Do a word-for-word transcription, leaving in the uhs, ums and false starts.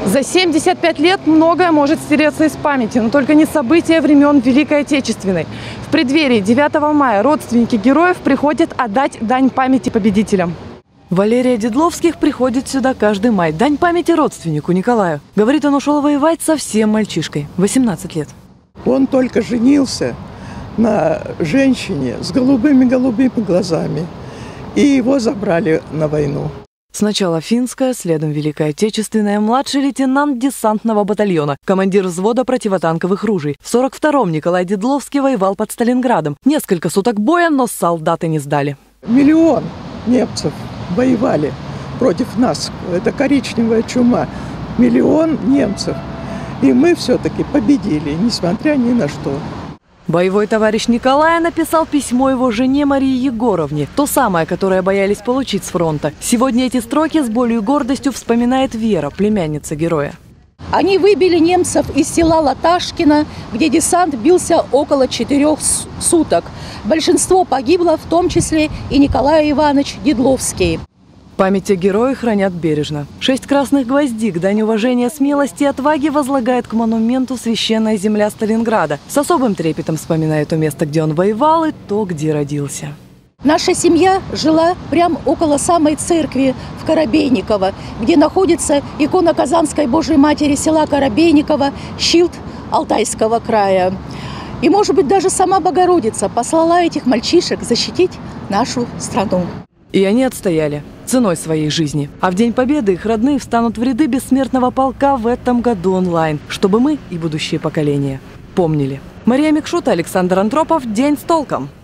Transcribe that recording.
За семьдесят пять лет многое может стереться из памяти, но только не события времен Великой Отечественной. В преддверии девятого мая родственники героев приходят отдать дань памяти победителям. Валерия Дедловских приходит сюда каждый май. Дань памяти родственнику Николаю. Говорит, он ушел воевать совсем мальчишкой, восемнадцать лет. Он только женился на женщине с голубыми-голубыми глазами. И его забрали на войну. Сначала финская, следом Великая Отечественная, младший лейтенант десантного батальона, командир взвода противотанковых ружей. В сорок втором Николай Дедловский воевал под Сталинградом. Несколько суток боя, но солдаты не сдали. Миллион немцев воевали против нас. Это коричневая чума. Миллион немцев. И мы все-таки победили, несмотря ни на что. Боевой товарищ Николая написал письмо его жене Марии Егоровне, то самое, которое боялись получить с фронта. Сегодня эти строки с болью и гордостью вспоминает Вера, племянница героя. Они выбили немцев из села Латашкино, где десант бился около четырех суток. Большинство погибло, в том числе и Николай Иванович Дедловский. Память о герое хранят бережно. Шесть красных гвоздик, дань уважения, смелости и отваги возлагает к монументу священная земля Сталинграда. С особым трепетом вспоминает то место, где он воевал, и то, где родился. Наша семья жила прямо около самой церкви в Коробейниково, где находится икона Казанской Божьей Матери села Коробейниково, щит Алтайского края. И, может быть, даже сама Богородица послала этих мальчишек защитить нашу страну. И они отстояли ценой своей жизни. А в День Победы их родные встанут в ряды бессмертного полка в этом году онлайн, чтобы мы и будущие поколения помнили. Мария Микшута, Александр Антропов. День с толком.